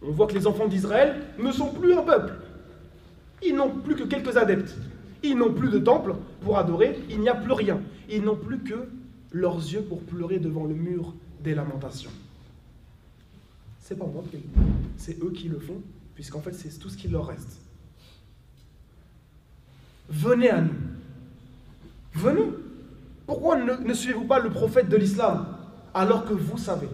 On voit que les enfants d'Israël ne sont plus un peuple. Ils n'ont plus que quelques adeptes. Ils n'ont plus de temple pour adorer. Il n'y a plus rien. Ils n'ont plus que leurs yeux pour pleurer devant le mur des lamentations. C'est pas moi qui le dis. C'est eux qui le font, puisqu'en fait c'est tout ce qu'il leur reste. Venez à nous. Venez. Pourquoi ne suivez-vous pas le prophète de l'islam alors que vous savez?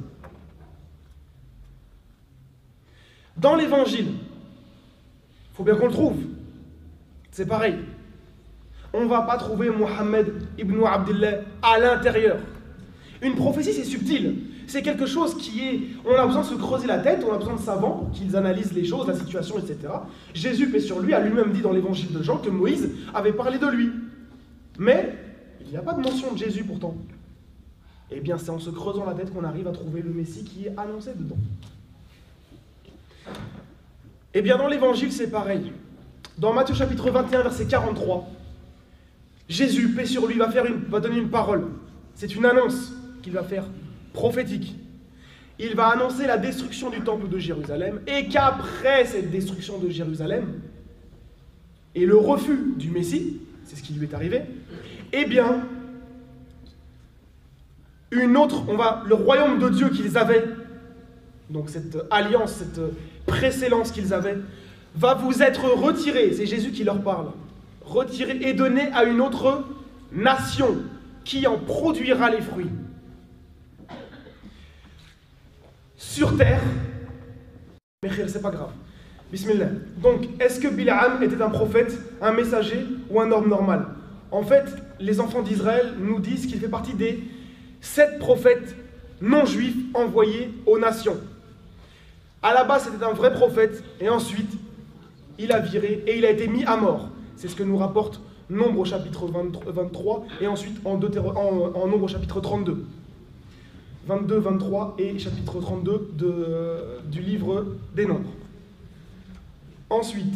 Dans l'évangile, il faut bien qu'on le trouve. C'est pareil. On ne va pas trouver Mohammed ibn Abdillah à l'intérieur. Une prophétie, c'est subtil. C'est quelque chose qui est... On a besoin de se creuser la tête, on a besoin de savants pour qu'ils analysent les choses, la situation, etc. Jésus, paix sur lui, a lui-même dit dans l'évangile de Jean que Moïse avait parlé de lui. Mais il n'y a pas de mention de Jésus pourtant. Eh bien, c'est en se creusant la tête qu'on arrive à trouver le Messie qui est annoncé dedans. Eh bien, dans l'évangile, c'est pareil. Dans Matthieu chapitre 21, verset 43, Jésus, paix sur lui, va donner une parole. C'est une annonce qu'il va faire prophétique. Il va annoncer la destruction du temple de Jérusalem et qu'après cette destruction de Jérusalem et le refus du Messie, c'est ce qui lui est arrivé, eh bien, le royaume de Dieu qu'ils avaient, donc cette alliance, cette précédence qu'ils avaient, va vous être retiré, c'est Jésus qui leur parle, retiré et donné à une autre nation qui en produira les fruits. Sur terre, mais c'est pas grave. Bismillah. Donc, est-ce que Bil'am était un prophète, un messager ou un homme normal? En fait, les enfants d'Israël nous disent qu'il fait partie des 7 prophètes non juifs envoyés aux nations. À la base, c'était un vrai prophète, et ensuite, il a viré et il a été mis à mort. C'est ce que nous rapporte Nombre au chapitre 23 et ensuite en Nombre au chapitre 32. 22, 23 et chapitre 32 du livre des Nombres. Ensuite,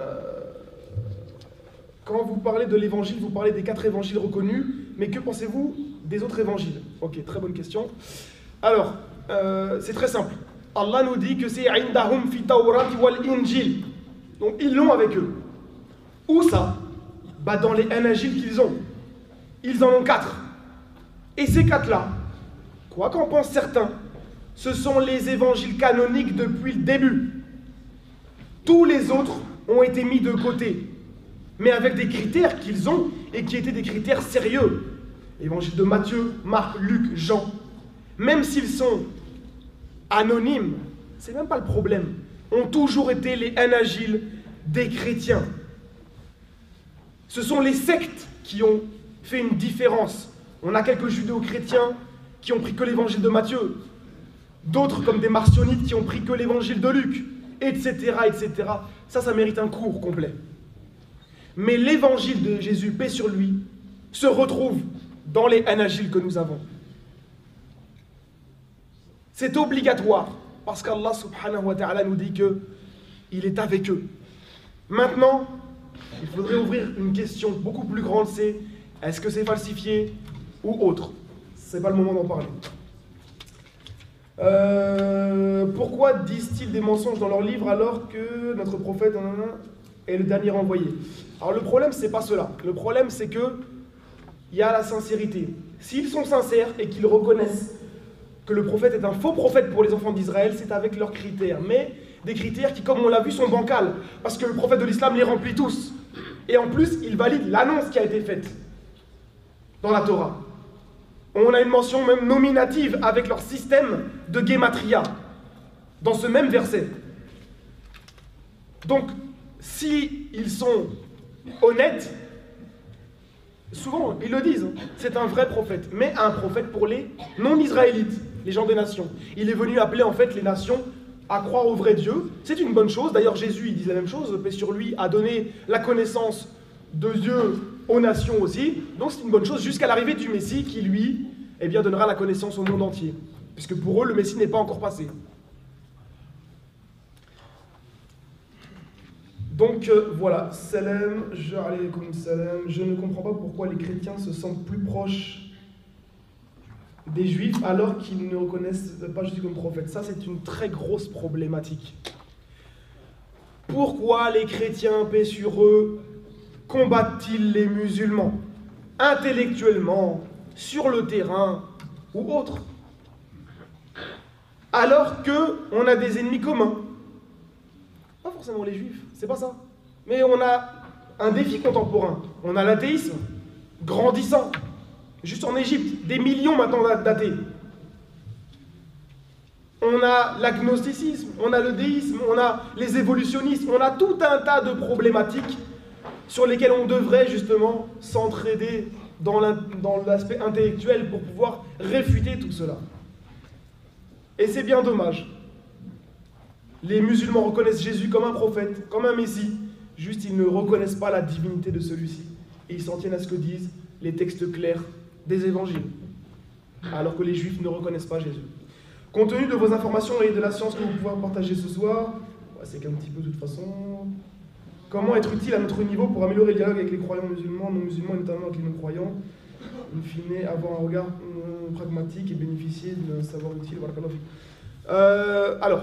quand vous parlez de l'évangile, vous parlez des 4 évangiles reconnus, mais que pensez-vous des autres évangiles? Ok, très bonne question. Alors, c'est très simple. Allah nous dit que c'est indahum fi tawrat wal injil. Donc ils l'ont avec eux. Où ça? Bah dans les évangiles qu'ils ont. Ils en ont 4. Et ces 4-là, quoi qu'en pensent certains, ce sont les évangiles canoniques depuis le début. Tous les autres ont été mis de côté, mais avec des critères qu'ils ont et qui étaient des critères sérieux. Évangile de Matthieu, Marc, Luc, Jean. Même s'ils sont anonymes, c'est même pas le problème, ont toujours été les évangiles des chrétiens. Ce sont les sectes qui ont fait une différence. On a quelques judéo-chrétiens qui ont pris que l'évangile de Matthieu, d'autres comme des marcionites qui ont pris que l'évangile de Luc, etc., etc. Ça mérite un cours complet. Mais l'évangile de Jésus, paix sur lui, se retrouve dans les évangiles que nous avons. C'est obligatoire, parce qu'Allah subhanahu wa ta'ala nous dit qu'il est avec eux. Maintenant, il faudrait ouvrir une question beaucoup plus grande, c'est est-ce que c'est falsifié ou autre? C'est pas le moment d'en parler. Pourquoi disent-ils des mensonges dans leurs livres alors que notre prophète est le dernier envoyé? Alors le problème, c'est pas cela. Le problème, c'est que il y a la sincérité. S'ils sont sincères et qu'ils reconnaissent que le prophète est un faux prophète pour les enfants d'Israël, c'est avec leurs critères. Mais des critères qui, comme on l'a vu, sont bancals. Parce que le prophète de l'islam les remplit tous. Et en plus, il valide l'annonce qui a été faite dans la Torah. On a une mention même nominative avec leur système de Gematria dans ce même verset. Donc, si ils sont honnêtes, souvent ils le disent, c'est un vrai prophète, mais un prophète pour les non-israélites, les gens des nations. Il est venu appeler en fait les nations à croire au vrai Dieu. C'est une bonne chose. D'ailleurs, Jésus, il dit la même chose, paix sur lui, a donné la connaissance de Dieu aux nations aussi. Donc c'est une bonne chose jusqu'à l'arrivée du Messie qui, lui, eh bien, donnera la connaissance au monde entier. Puisque pour eux, le Messie n'est pas encore passé. Donc voilà, salam, salam. Je ne comprends pas pourquoi les chrétiens se sentent plus proches des juifs alors qu'ils ne reconnaissent pas Jésus comme prophète. Ça, c'est une très grosse problématique. Pourquoi les chrétiens, paix sur eux, combattent-ils les musulmans? Intellectuellement, sur le terrain ou autre. Alors qu'on a des ennemis communs. Pas forcément les juifs, c'est pas ça. Mais on a un défi contemporain. On a l'athéisme grandissant. Juste en Égypte, des millions maintenant d'athées. On a l'agnosticisme, on a le déisme, on a les évolutionnistes, on a tout un tas de problématiques sur lesquelles on devrait justement s'entraider dans l'aspect intellectuel pour pouvoir réfuter tout cela. Et c'est bien dommage. Les musulmans reconnaissent Jésus comme un prophète, comme un messie, juste ils ne reconnaissent pas la divinité de celui-ci. Et ils s'en tiennent à ce que disent les textes clairs des évangiles, alors que les juifs ne reconnaissent pas Jésus. Compte tenu de vos informations et de la science que vous pouvez partager ce soir, c'est qu'un petit peu de toute façon, comment être utile à notre niveau pour améliorer le dialogue avec les croyants musulmans, non musulmans et notamment avec les non-croyants, in fine, avoir un regard pragmatique et bénéficier d'un savoir utile. Alors,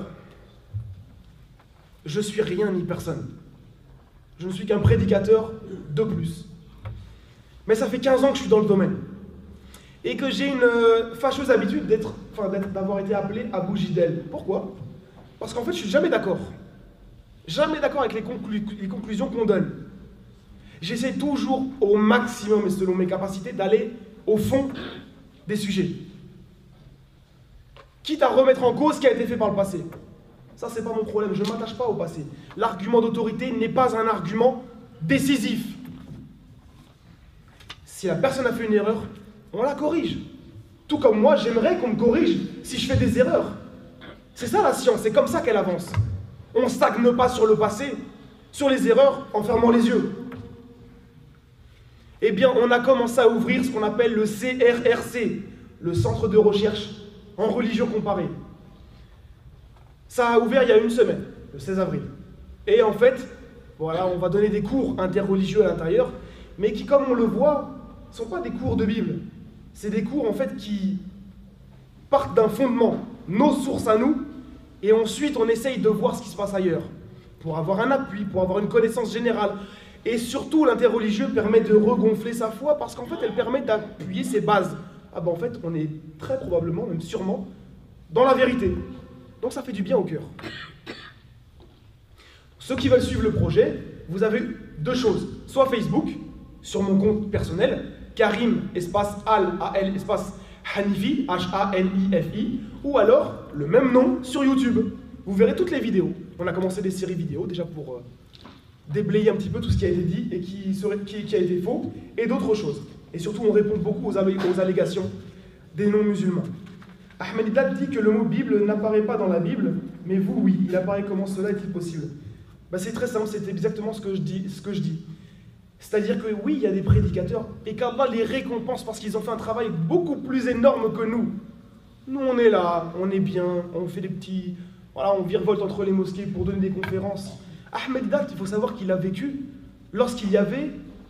je suis rien ni personne. Je ne suis qu'un prédicateur de plus. Mais ça fait 15 ans que je suis dans le domaine. Et que j'ai une fâcheuse habitude d'avoir été appelé Abou Jidel. Pourquoi? Parce qu'en fait, je suis jamais d'accord. Jamais d'accord avec les conclusions qu'on donne. J'essaie toujours au maximum et selon mes capacités d'aller au fond des sujets. Quitte à remettre en cause ce qui a été fait par le passé. Ça, c'est pas mon problème. Je ne m'attache pas au passé. L'argument d'autorité n'est pas un argument décisif. Si la personne a fait une erreur, on la corrige. Tout comme moi, j'aimerais qu'on me corrige si je fais des erreurs. C'est ça la science, c'est comme ça qu'elle avance. On ne stagne pas sur le passé, sur les erreurs, en fermant les yeux. Eh bien, on a commencé à ouvrir ce qu'on appelle le CRRC, le Centre de recherche en religion comparée. Ça a ouvert il y a une semaine, le 16 avril. Et en fait, voilà, on va donner des cours interreligieux à l'intérieur, mais qui, comme on le voit, ne sont pas des cours de Bible. C'est des cours en fait qui partent d'un fondement, nos sources à nous, et ensuite on essaye de voir ce qui se passe ailleurs, pour avoir un appui, pour avoir une connaissance générale. Et surtout, l'interreligieux permet de regonfler sa foi, parce qu'en fait, elle permet d'appuyer ses bases. Ah ben en fait, on est très probablement, même sûrement, dans la vérité. Donc ça fait du bien au cœur. Ceux qui veulent suivre le projet, vous avez deux choses. Soit Facebook, sur mon compte personnel, Karim, espace Al, A-L, espace Hanifi, H-A-N-I-F-I, ou alors le même nom sur YouTube. Vous verrez toutes les vidéos. On a commencé des séries vidéo déjà pour déblayer un petit peu tout ce qui a été dit et qui a été faux, et d'autres choses. Et surtout, on répond beaucoup aux allégations des non-musulmans. Ahmed Haddad dit que le mot Bible n'apparaît pas dans la Bible, mais vous, oui. Il apparaît. Comment cela est-il possible? C'est très simple, c'est exactement ce que je dis. C'est-à-dire que oui, il y a des prédicateurs, et qu'Allah les récompense parce qu'ils ont fait un travail beaucoup plus énorme que nous. Nous, on est là, on est bien, on fait des petits... Voilà, on virevolte entre les mosquées pour donner des conférences. Ahmed Haddad, il faut savoir qu'il a vécu lorsqu'il y avait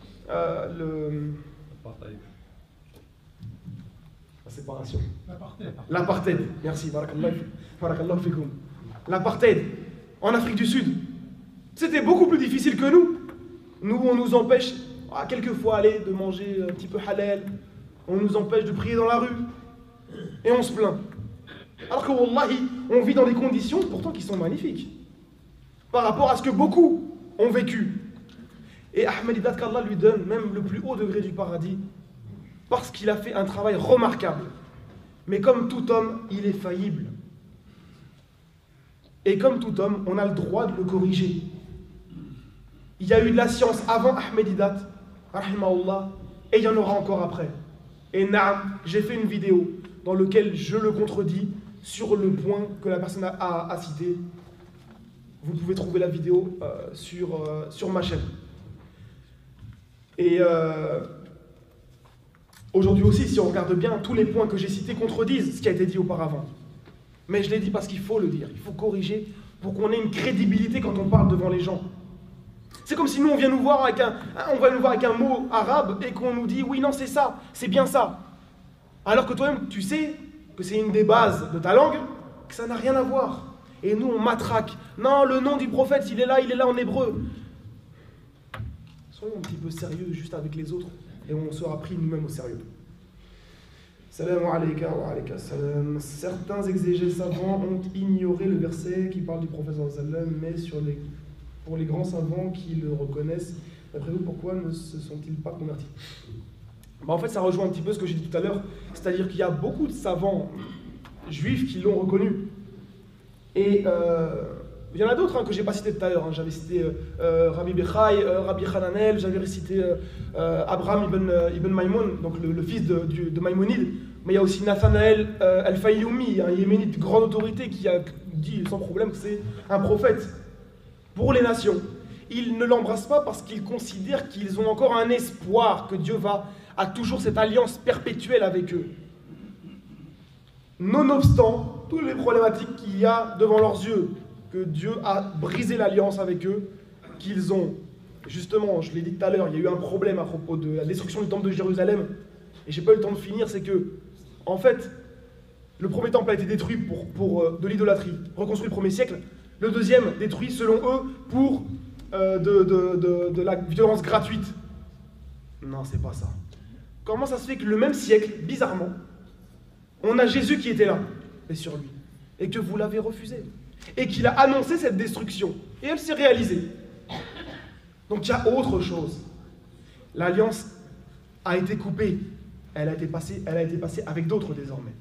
la séparation. L'apartheid. Merci, barakallahu fikoum. L'apartheid en Afrique du Sud. C'était beaucoup plus difficile que nous. Nous, on nous empêche, quelquefois, de manger un petit peu halal. On nous empêche de prier dans la rue. Et on se plaint. Alors que, wallahi, on vit dans des conditions, pourtant, qui sont magnifiques. Par rapport à ce que beaucoup ont vécu. Et Ahmed Haddad, qu'Allah lui donne même le plus haut degré du paradis, parce qu'il a fait un travail remarquable. Mais comme tout homme, il est faillible. Et comme tout homme, on a le droit de le corriger. Il y a eu de la science avant Ahmed Haddad, rahimahullah, et il y en aura encore après. Et naam, j'ai fait une vidéo dans laquelle je le contredis sur le point que la personne a cité. Vous pouvez trouver la vidéo sur ma chaîne. Et aujourd'hui aussi, si on regarde bien, tous les points que j'ai cités contredisent ce qui a été dit auparavant. Mais je l'ai dit parce qu'il faut le dire, il faut corriger pour qu'on ait une crédibilité quand on parle devant les gens. C'est comme si nous, on vient nous voir avec un mot arabe et qu'on nous dit « oui, non, c'est ça, c'est bien ça ». Alors que toi-même, tu sais que c'est une des bases de ta langue, que ça n'a rien à voir. Et nous, on matraque. Non, le nom du prophète, il est là en hébreu. Soyons un petit peu sérieux juste avec les autres et on sera pris nous-mêmes au sérieux. Salam alayka wa alayka salam. Certains exégètes savants ont ignoré le verset qui parle du prophète sallam, mais pour les grands savants qui le reconnaissent, d'après vous, pourquoi ne se sont-ils pas convertis? En fait, ça rejoint un petit peu ce que j'ai dit tout à l'heure, c'est-à-dire qu'il y a beaucoup de savants juifs qui l'ont reconnu. Et il y en a d'autres que je n'ai pas cités tout à l'heure. J'avais cité Rabbi Bechai, Rabbi Hananel, j'avais cité Abraham ibn Maïmoun, donc le fils de Maïmonide. Mais il y a aussi Nathanaël al-Fayoumi, un yéménite de grande autorité qui a dit sans problème que c'est un prophète pour les nations. Ils ne l'embrassent pas parce qu'ils considèrent qu'ils ont encore un espoir, que Dieu a toujours cette alliance perpétuelle avec eux. Nonobstant toutes les problématiques qu'il y a devant leurs yeux, que Dieu a brisé l'alliance avec eux, qu'ils ont, justement, je l'ai dit tout à l'heure, il y a eu un problème à propos de la destruction du temple de Jérusalem, et j'ai pas eu le temps de finir, c'est que, en fait, le premier temple a été détruit pour de l'idolâtrie, reconstruit le 1er siècle, le deuxième détruit, selon eux, pour de la violence gratuite. Non, c'est pas ça. Comment ça se fait que le même siècle, bizarrement, on a Jésus qui était là, et sur lui, et que vous l'avez refusé, et qu'il a annoncé cette destruction, et elle s'est réalisée. Donc il y a autre chose. L'alliance a été coupée, elle a été passée avec d'autres désormais.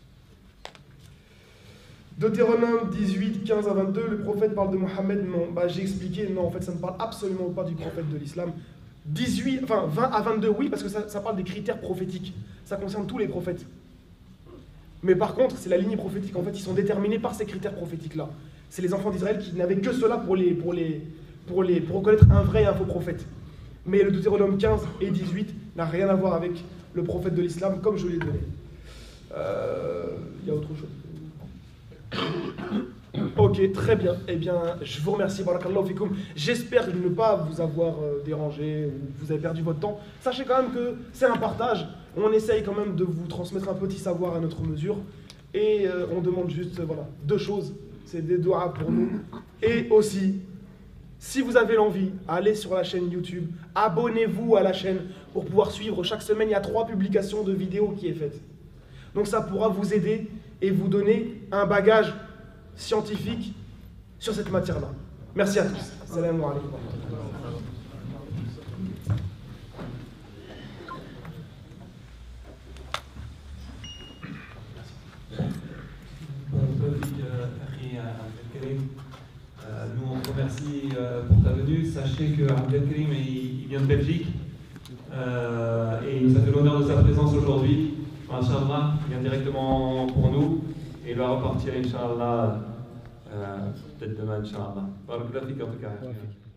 Deutéronome 18, 15 à 22, le prophète parle de Mohammed. Non, j'ai expliqué, non, en fait ça ne parle absolument pas du prophète de l'islam. 20 à 22, oui, parce que ça parle des critères prophétiques. Ça concerne tous les prophètes. Mais par contre, c'est la lignée prophétique. En fait, ils sont déterminés par ces critères prophétiques-là. C'est les enfants d'Israël qui n'avaient que cela pour reconnaître un vrai et un faux prophète. Mais le Deutéronome 15 et 18 n'a rien à voir avec le prophète de l'islam, comme je l'ai donné. Il y a autre chose. Ok, très bien. Eh bien, je vous remercie. Barakallahu fikoum. J'espère ne pas vous avoir dérangé ou vous avez perdu votre temps. Sachez quand même que c'est un partage. On essaye quand même de vous transmettre un petit savoir à notre mesure. Et on demande juste deux choses. C'est des doigts pour nous. Et aussi, si vous avez l'envie, allez sur la chaîne YouTube. Abonnez-vous à la chaîne pour pouvoir suivre. Chaque semaine, il y a 3 publications de vidéos qui est faite. Donc ça pourra vous aider et vous donner un bagage scientifique sur cette matière-là. Merci à tous. Salam alaikum. Nous on te remercie pour ta venue. Sachez que Abdelkrim il vient de Belgique et il nous a fait l'honneur de sa présence aujourd'hui. Inch'Allah, il vient directement pour nous et il va repartir Inch'Allah peut-être demain Inch'Allah. Barakallahu fik en tout cas.